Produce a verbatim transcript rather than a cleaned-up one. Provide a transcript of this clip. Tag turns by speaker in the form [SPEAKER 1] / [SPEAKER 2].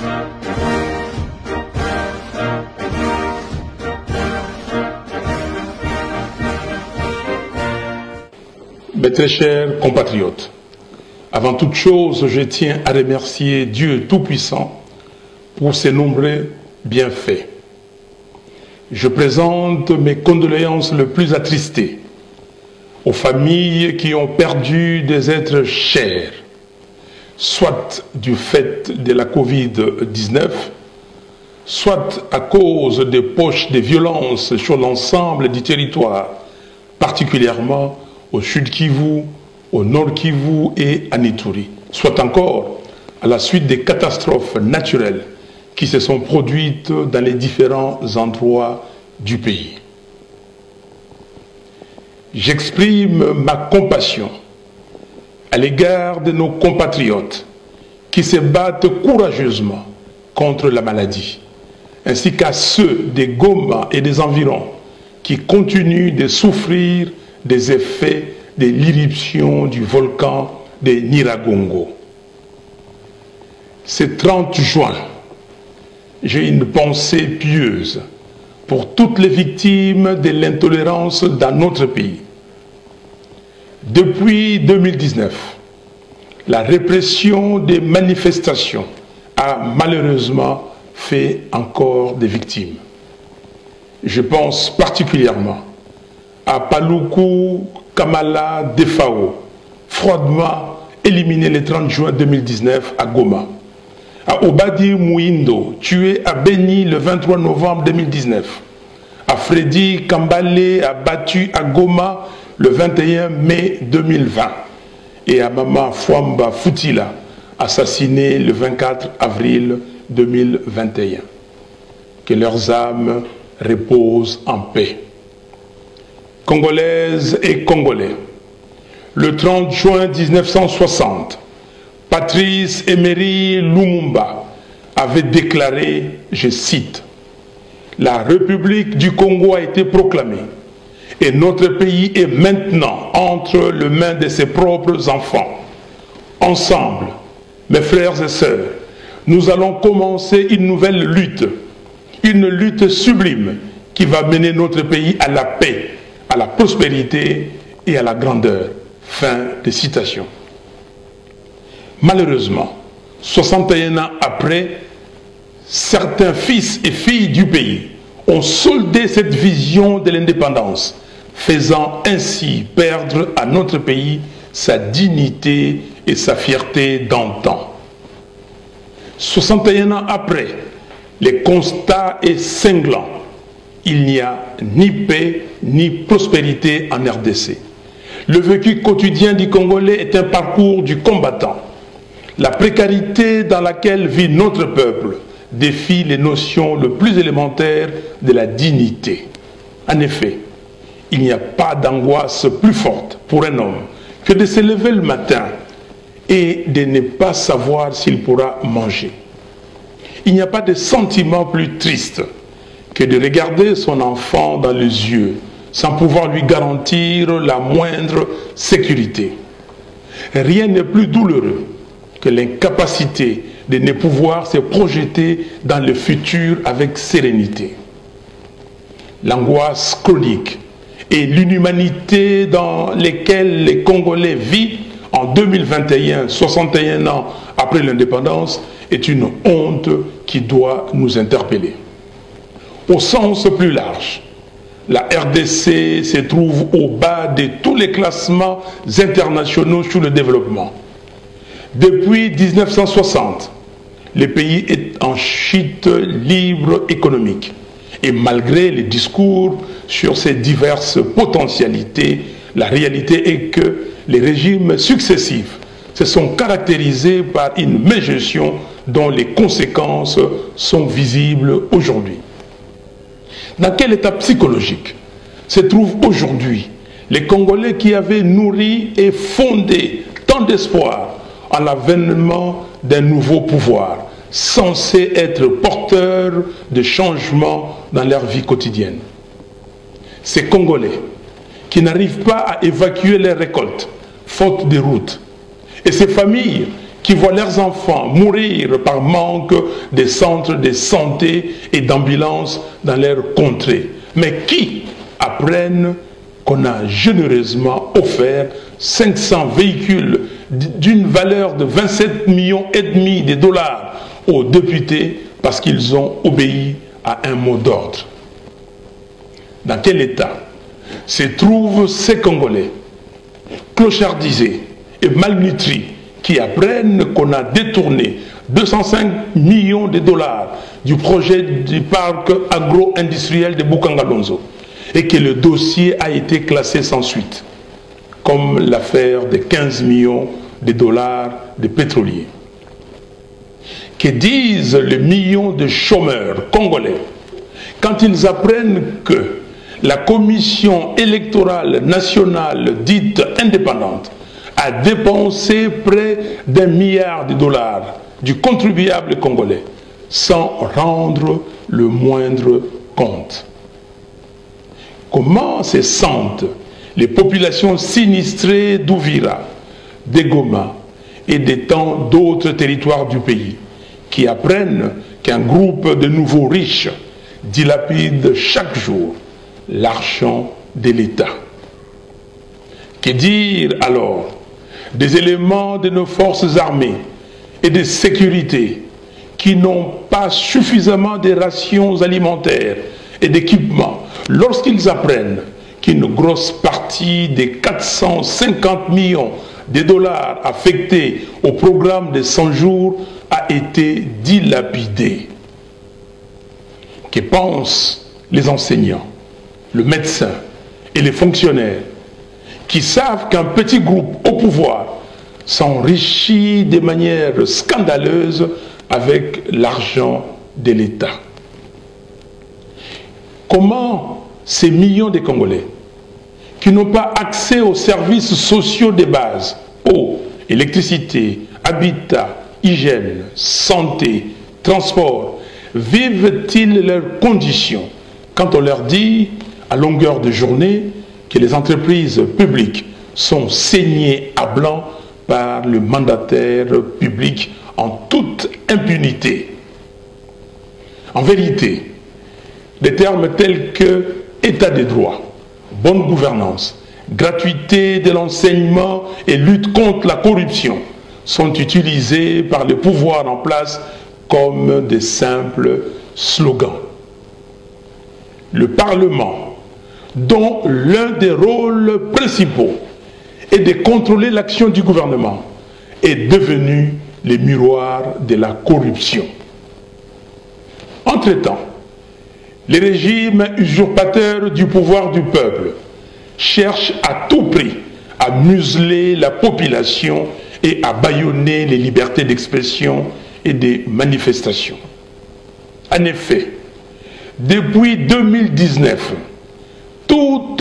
[SPEAKER 1] Mes très chers compatriotes, avant toute chose, je tiens à remercier Dieu Tout-Puissant pour ses nombreux bienfaits. Je présente mes condoléances les plus attristées aux familles qui ont perdu des êtres chers, soit du fait de la Covid dix-neuf, soit à cause des poches de violence sur l'ensemble du territoire, particulièrement au Sud Kivu, au Nord Kivu et à Ituri, soit encore à la suite des catastrophes naturelles qui se sont produites dans les différents endroits du pays. J'exprime ma compassion à l'égard de nos compatriotes qui se battent courageusement contre la maladie, ainsi qu'à ceux des Goma et des environs qui continuent de souffrir des effets de l'éruption du volcan de Nyiragongo. Ce trente juin, j'ai une pensée pieuse pour toutes les victimes de l'intolérance dans notre pays. Depuis deux mille dix-neuf, la répression des manifestations a malheureusement fait encore des victimes. Je pense particulièrement à Paluku Kamala Defao, froidement éliminé le trente juin deux mille dix-neuf à Goma, à Obadi Mouindo, tué à Beni le vingt-trois novembre deux mille dix-neuf, à Freddy Kambale, abattu à Goma le vingt et un mai deux mille vingt, et à Mama Fwamba Futila, assassiné le vingt-quatre avril deux mille vingt et un. Que leurs âmes reposent en paix. Congolaises et Congolais, le trente juin mille neuf cent soixante, Patrice Emery Lumumba avait déclaré, je cite, « La République du Congo a été proclamée et notre pays est maintenant entre les mains de ses propres enfants. Ensemble, mes frères et sœurs, nous allons commencer une nouvelle lutte, une lutte sublime qui va mener notre pays à la paix, à la prospérité et à la grandeur. » Fin de citation. Malheureusement, soixante et un ans après, certains fils et filles du pays ont soldé cette vision de l'indépendance, faisant ainsi perdre à notre pays sa dignité et sa fierté d'antan. soixante et un ans après, le constat est cinglant. Il n'y a ni paix ni prospérité en R D C. Le vécu quotidien du Congolais est un parcours du combattant. La précarité dans laquelle vit notre peuple défie les notions les plus élémentaires de la dignité. En effet, il n'y a pas d'angoisse plus forte pour un homme que de se lever le matin et de ne pas savoir s'il pourra manger. Il n'y a pas de sentiment plus triste que de regarder son enfant dans les yeux sans pouvoir lui garantir la moindre sécurité. Rien n'est plus douloureux que l'incapacité de ne pouvoir se projeter dans le futur avec sérénité. L'angoisse chronique et l'inhumanité dans lesquelles les Congolais vivent en deux mille vingt et un, soixante et un ans après l'indépendance, est une honte qui doit nous interpeller. Au sens plus large, la R D C se trouve au bas de tous les classements internationaux sur le développement. Depuis mille neuf cent soixante, le pays est en chute libre économique. Et malgré les discours sur ses diverses potentialités, la réalité est que les régimes successifs se sont caractérisés par une mégestion dont les conséquences sont visibles aujourd'hui. Dans quel état psychologique se trouvent aujourd'hui les Congolais qui avaient nourri et fondé tant d'espoir en l'avènement d'un nouveau pouvoir, censé être porteur de changements dans leur vie quotidienne? Ces Congolais qui n'arrivent pas à évacuer leurs récoltes, faute de routes, et ces familles qui qui voient leurs enfants mourir par manque des centres de santé et d'ambulance dans leur contrée, mais qui apprennent qu'on a généreusement offert cinq cents véhicules d'une valeur de vingt-sept millions et demi de dollars aux députés parce qu'ils ont obéi à un mot d'ordre. Dans quel état se trouvent ces Congolais clochardisés et malnutris qui apprennent qu'on a détourné deux cent cinq millions de dollars du projet du parc agro-industriel de Bukangalonzo et que le dossier a été classé sans suite, comme l'affaire des quinze millions de dollars de pétroliers? Que disent les millions de chômeurs congolais quand ils apprennent que la commission électorale nationale dite indépendante a dépensé près d'un milliard de dollars du contribuable congolais sans rendre le moindre compte? Comment se sentent les populations sinistrées d'Ouvira, de Goma et de tant d'autres territoires du pays qui apprennent qu'un groupe de nouveaux riches dilapide chaque jour l'argent de l'État? Que dire alors des éléments de nos forces armées et de sécurité qui n'ont pas suffisamment de rations alimentaires et d'équipements lorsqu'ils apprennent qu'une grosse partie des quatre cent cinquante millions de dollars affectés au programme de cent jours a été dilapidée? Que pensent les enseignants, le médecin et les fonctionnaires qui savent qu'un petit groupe au pouvoir s'enrichit de manière scandaleuse avec l'argent de l'État? Comment ces millions de Congolais qui n'ont pas accès aux services sociaux de base, eau, électricité, habitat, hygiène, santé, transport, vivent-ils leurs conditions quand on leur dit à longueur de journée que les entreprises publiques sont saignées à blanc par le mandataire public en toute impunité? En vérité, des termes tels que état de droit, bonne gouvernance, gratuité de l'enseignement et lutte contre la corruption sont utilisés par le pouvoir en place comme de simples slogans. Le Parlement, dont l'un des rôles principaux est de contrôler l'action du gouvernement, est devenu le miroir de la corruption. Entre-temps, les régimes usurpateurs du pouvoir du peuple cherchent à tout prix à museler la population et à bâillonner les libertés d'expression et des manifestations. En effet, depuis deux mille dix-neuf, tout